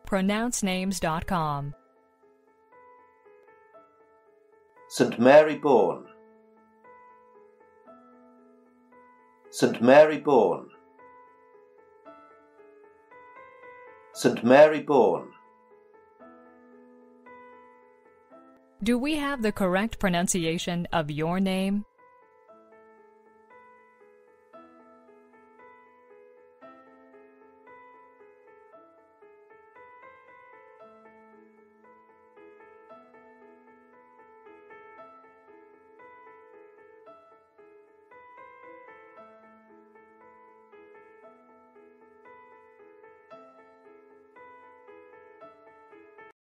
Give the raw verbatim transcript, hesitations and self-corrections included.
pronounce names dot com. Saint Mary Bourne. Saint Mary Bourne. Saint Mary Bourne. Do we have the correct pronunciation of your name?